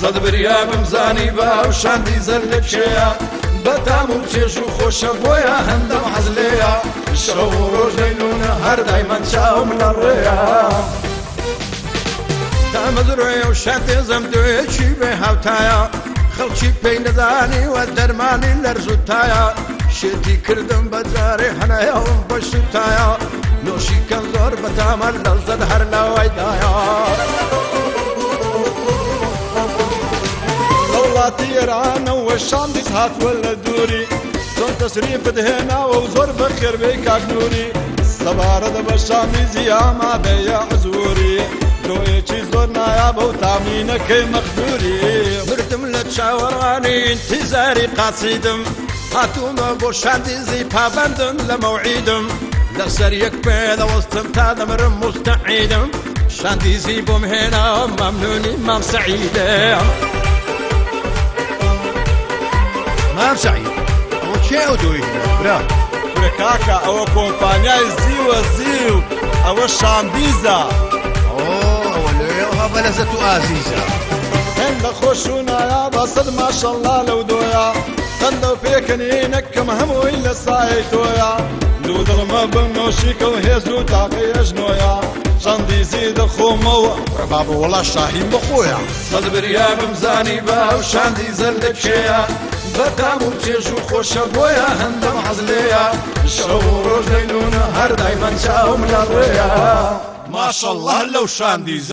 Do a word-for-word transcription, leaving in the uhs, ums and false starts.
سەد بریا بمزانی با و شاندی زەر لە کێیە بەتام و چێژ و خۆشە بۆیە هەندەم حەز لێیە شەو و ڕۆژ دەیلونە هەر دایمەن چاوم لە ڕێیە تامەزڕێ و شاتێزەم دوێکی بێ هاوتایە خەڵکی پێی نەزانیوە دەرمانی لەرزوتایە شێتی کردم بەجارێ هەنایەوم بە شوتایە نۆشی کەم زۆر بەتامە لەزەت هەر لەوایدایە وڵاتی ئێرانەوە شاندیس هاتووە لە دووری چۆن تەشریفت هێناوە و زۆر بەخێربەی کاکنووری سەبارەتە بە شاندیزی ئامادەیە حزووری درۆیەکی زۆر نایابە و تامینەکەی مەخدووری مردم لە چاوەڕوانی ئینتیزاری قاچیدم هاتوومە بۆ شاندیزی پابەندن لە مەوعیدم لەسەر یەک پێدەوەستم تا دەمرم مستەعیدم شاندیزی بۆم هێناوە مەمنونی مام سەعیدە مام سەعید ئەوە کێ ئەو دوی برا برا کاکە ئەوە کۆمپانیای زیوە زیو ئەوە شاندیزە ئەوە لێوە بەلەزەت و ئازیزە هێندە خۆش و نایابە سەد ماشەڵڵا لەو دۆیە قەندە و پێکەنینەکەم هەمووی لە سایەی تۆیە دوو دڵمە بم نۆشیکە و هێز و تاقی ئەژنۆیە شاندیزی دەخۆمەوە بابە وەڵا شاهین بەخۆیە سەد بریا بمزانی با و شاندیزە لە کێیە بەتام و چێژ و خۆشە بۆیە هەندەم حەز لێیە شەو و ڕۆژ دەیلونە هەر دایمەن چاوم لە ڕێیە ماشەڵڵا لەو شاندیزە